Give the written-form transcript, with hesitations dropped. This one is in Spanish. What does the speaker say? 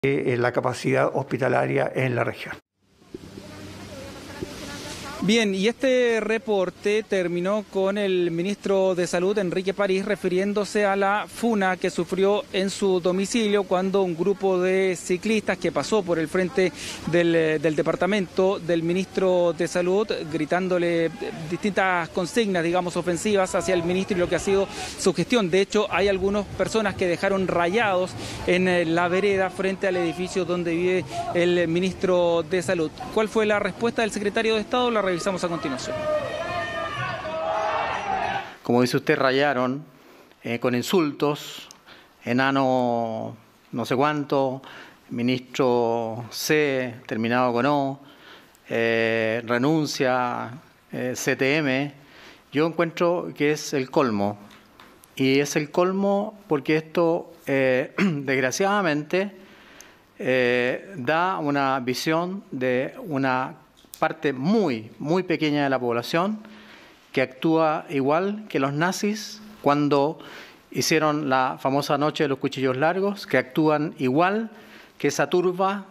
la capacidad hospitalaria en la región. Bien, y este reporte terminó con el ministro de Salud, Enrique París, refiriéndose a la funa que sufrió en su domicilio cuando un grupo de ciclistas que pasó por el frente del departamento del ministro de Salud, gritándole distintas consignas, digamos, ofensivas hacia el ministro y lo que ha sido su gestión. De hecho, hay algunas personas que dejaron rayados en la vereda frente al edificio donde vive el ministro de Salud. ¿Cuál fue la respuesta del secretario de Estado? La revisamos a continuación. Como dice usted, rayaron con insultos, enano no sé cuánto, ministro C, terminado con O, renuncia, CTM. Yo encuentro que es el colmo. Y es el colmo porque esto, desgraciadamente, da una visión de una parte muy pequeña de la población que actúa igual que los nazis cuando hicieron la famosa noche de los cuchillos largos, que actúan igual que esa turba